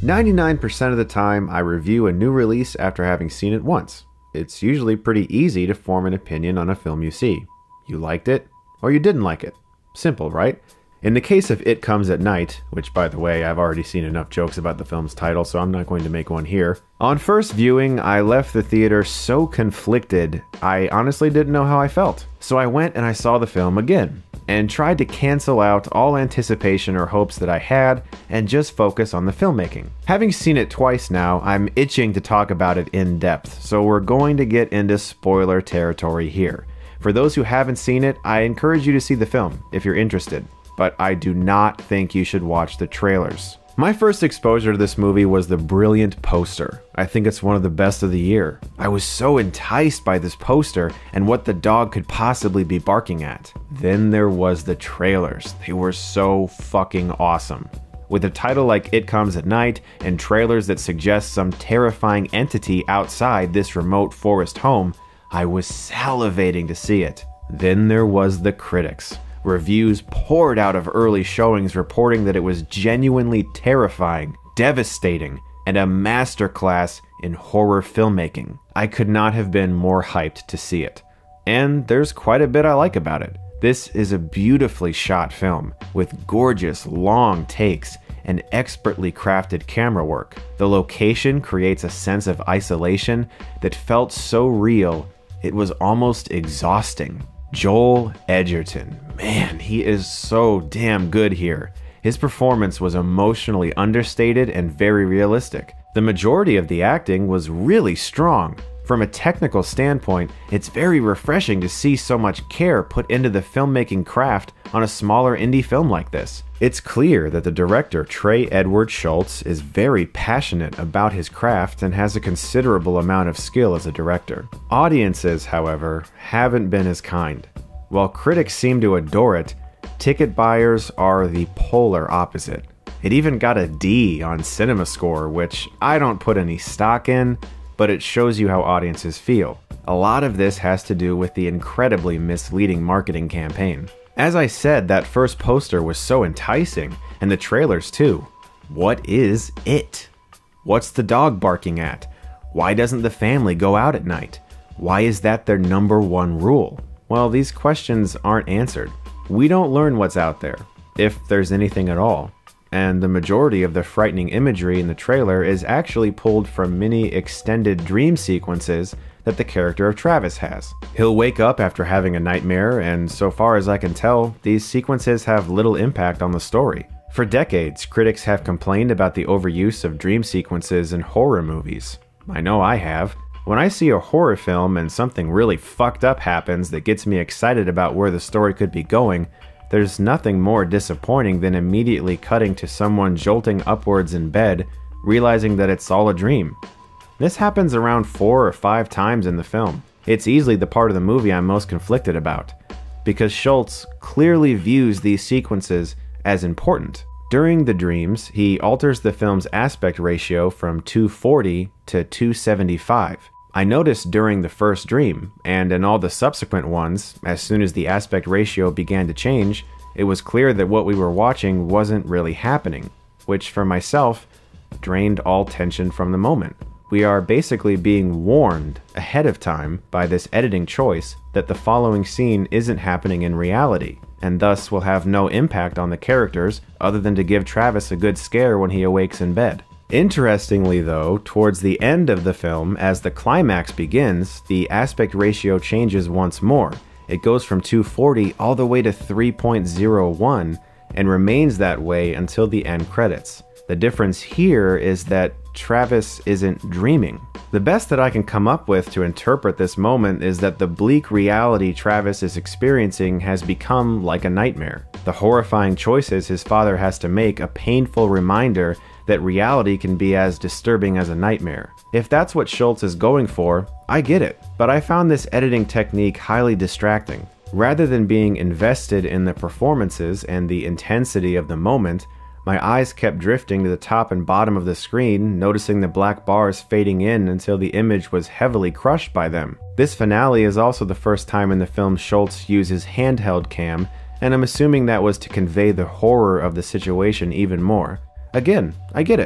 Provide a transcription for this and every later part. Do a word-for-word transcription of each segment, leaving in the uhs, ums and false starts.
ninety-nine percent of the time, I review a new release after having seen it once. It's usually pretty easy to form an opinion on a film you see. You liked it, or you didn't like it. Simple, right? In the case of It Comes at Night, which by the way, I've already seen enough jokes about the film's title, so I'm not going to make one here. On first viewing, I left the theater so conflicted, I honestly didn't know how I felt. So I went and I saw the film again, and tried to cancel out all anticipation or hopes that I had, and just focus on the filmmaking. Having seen it twice now, I'm itching to talk about it in depth, so we're going to get into spoiler territory here. For those who haven't seen it, I encourage you to see the film, if you're interested. But I do not think you should watch the trailers. My first exposure to this movie was the brilliant poster. I think it's one of the best of the year. I was so enticed by this poster and what the dog could possibly be barking at. Then there was the trailers. They were so fucking awesome. With a title like It Comes at Night and trailers that suggest some terrifying entity outside this remote forest home, I was salivating to see it. Then there was the critics. Reviews poured out of early showings reporting that it was genuinely terrifying, devastating, and a masterclass in horror filmmaking. I could not have been more hyped to see it. And there's quite a bit I like about it. This is a beautifully shot film, with gorgeous, long takes and expertly crafted camera work. The location creates a sense of isolation that felt so real, it was almost exhausting. Joel Edgerton. Man, he is so damn good here. His performance was emotionally understated and very realistic. The majority of the acting was really strong. From a technical standpoint, it's very refreshing to see so much care put into the filmmaking craft on a smaller indie film like this. It's clear that the director, Trey Edward Schultz, is very passionate about his craft and has a considerable amount of skill as a director. Audiences, however, haven't been as kind. While critics seem to adore it, ticket buyers are the polar opposite. It even got a D on CinemaScore, which I don't put any stock in, but it shows you how audiences feel. A lot of this has to do with the incredibly misleading marketing campaign. As I said, that first poster was so enticing, and the trailers too. What is it? What's the dog barking at? Why doesn't the family go out at night? Why is that their number one rule? Well, these questions aren't answered. We don't learn what's out there, if there's anything at all. And the majority of the frightening imagery in the trailer is actually pulled from many extended dream sequences that the character of Travis has. He'll wake up after having a nightmare, and so far as I can tell, these sequences have little impact on the story. For decades, critics have complained about the overuse of dream sequences in horror movies. I know I have. When I see a horror film and something really fucked up happens that gets me excited about where the story could be going, there's nothing more disappointing than immediately cutting to someone jolting upwards in bed, realizing that it's all a dream. This happens around four or five times in the film. It's easily the part of the movie I'm most conflicted about, because Schultz clearly views these sequences as important. During the dreams, he alters the film's aspect ratio from two forty to two seventy-five. I noticed during the first dream, and in all the subsequent ones, as soon as the aspect ratio began to change, it was clear that what we were watching wasn't really happening, which for myself, drained all tension from the moment. We are basically being warned ahead of time by this editing choice that the following scene isn't happening in reality, and thus will have no impact on the characters other than to give Travis a good scare when he awakes in bed. Interestingly though, towards the end of the film, as the climax begins, the aspect ratio changes once more. It goes from two forty all the way to three point oh one and remains that way until the end credits. The difference here is that Travis isn't dreaming. The best that I can come up with to interpret this moment is that the bleak reality Travis is experiencing has become like a nightmare. The horrifying choices his father has to make a painful reminder that reality can be as disturbing as a nightmare. If that's what Schultz is going for, I get it, but I found this editing technique highly distracting. Rather than being invested in the performances and the intensity of the moment, my eyes kept drifting to the top and bottom of the screen, noticing the black bars fading in until the image was heavily crushed by them. This finale is also the first time in the film Schultz uses handheld cam, and I'm assuming that was to convey the horror of the situation even more. Again, I get it.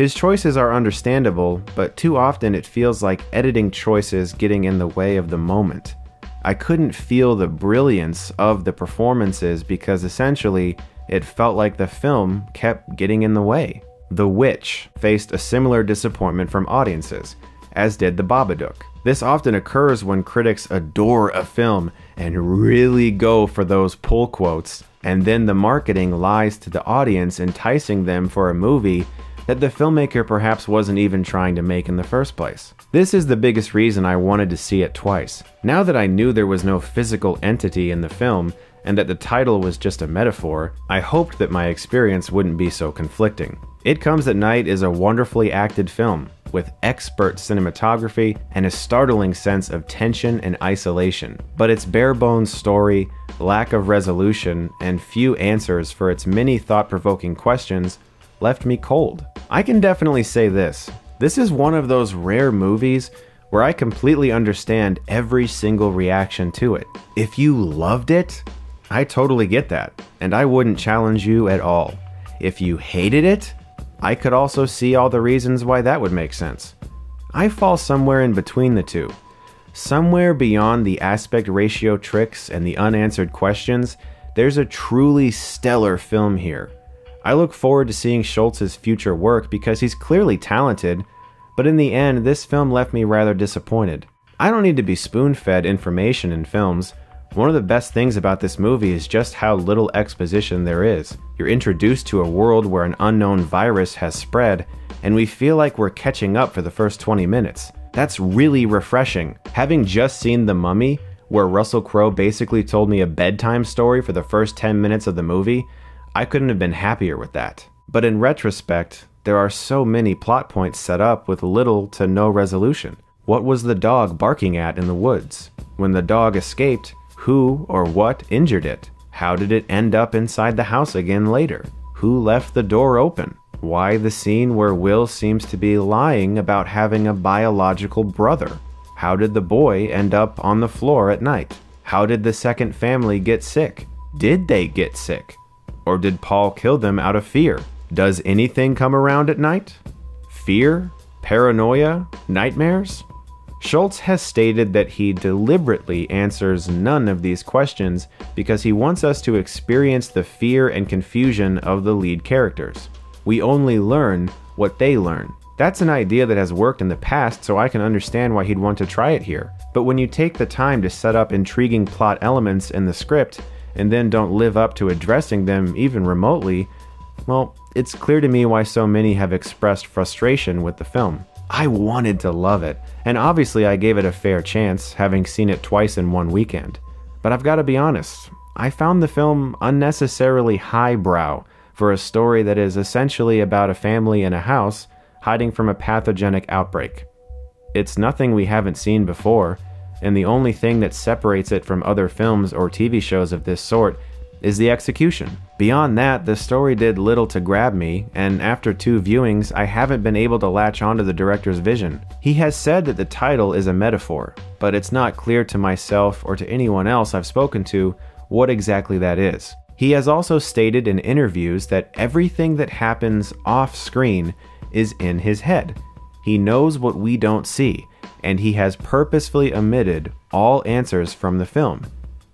His choices are understandable, but too often it feels like editing choices getting in the way of the moment. I couldn't feel the brilliance of the performances because essentially it felt like the film kept getting in the way. The Witch faced a similar disappointment from audiences, as did The Babadook. This often occurs when critics adore a film and really go for those pull quotes, and then the marketing lies to the audience, enticing them for a movie that the filmmaker perhaps wasn't even trying to make in the first place. This is the biggest reason I wanted to see it twice. Now that I knew there was no physical entity in the film, and that the title was just a metaphor, I hoped that my experience wouldn't be so conflicting. It Comes at Night is a wonderfully acted film, with expert cinematography and a startling sense of tension and isolation. But its bare-bones story, lack of resolution, and few answers for its many thought-provoking questions left me cold. I can definitely say this. This is one of those rare movies where I completely understand every single reaction to it. If you loved it, I totally get that, and I wouldn't challenge you at all. If you hated it, I could also see all the reasons why that would make sense. I fall somewhere in between the two. Somewhere beyond the aspect ratio tricks and the unanswered questions, there's a truly stellar film here. I look forward to seeing Schultz's future work because he's clearly talented, but in the end, this film left me rather disappointed. I don't need to be spoon-fed information in films. One of the best things about this movie is just how little exposition there is. You're introduced to a world where an unknown virus has spread, and we feel like we're catching up for the first twenty minutes. That's really refreshing. Having just seen The Mummy, where Russell Crowe basically told me a bedtime story for the first ten minutes of the movie, I couldn't have been happier with that. But in retrospect, there are so many plot points set up with little to no resolution. What was the dog barking at in the woods? When the dog escaped, who or what injured it? How did it end up inside the house again later? Who left the door open? Why the scene where Will seems to be lying about having a biological brother? How did the boy end up on the floor at night? How did the second family get sick? Did they get sick? Or did Paul kill them out of fear? Does anything come around at night? Fear? Paranoia? Nightmares? Schultz has stated that he deliberately answers none of these questions because he wants us to experience the fear and confusion of the lead characters. We only learn what they learn. That's an idea that has worked in the past, so I can understand why he'd want to try it here. But when you take the time to set up intriguing plot elements in the script and then don't live up to addressing them even remotely, well, it's clear to me why so many have expressed frustration with the film. I wanted to love it, and obviously I gave it a fair chance, having seen it twice in one weekend. But I've got to be honest, I found the film unnecessarily highbrow for a story that is essentially about a family in a house hiding from a pathogenic outbreak. It's nothing we haven't seen before, and the only thing that separates it from other films or T V shows of this sort is the execution. Beyond that, the story did little to grab me, and after two viewings, I haven't been able to latch onto the director's vision. He has said that the title is a metaphor, but it's not clear to myself or to anyone else I've spoken to what exactly that is. He has also stated in interviews that everything that happens off-screen is in his head. He knows what we don't see, and he has purposefully omitted all answers from the film.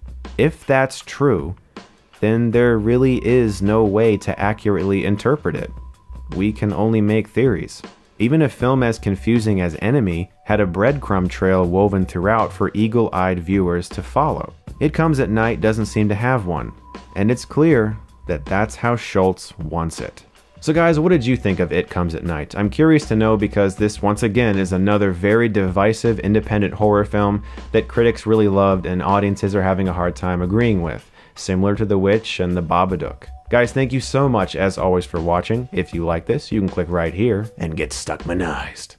If that's true, then there really is no way to accurately interpret it. We can only make theories. Even a film as confusing as Enemy had a breadcrumb trail woven throughout for eagle-eyed viewers to follow. It Comes at Night doesn't seem to have one, and it's clear that that's how Schultz wants it. So guys, what did you think of It Comes at Night? I'm curious to know because this, once again, is another very divisive independent horror film that critics really loved and audiences are having a hard time agreeing with, similar to The Witch and The Babadook. Guys, thank you so much as always for watching. If you like this, you can click right here and get Stuckmanized.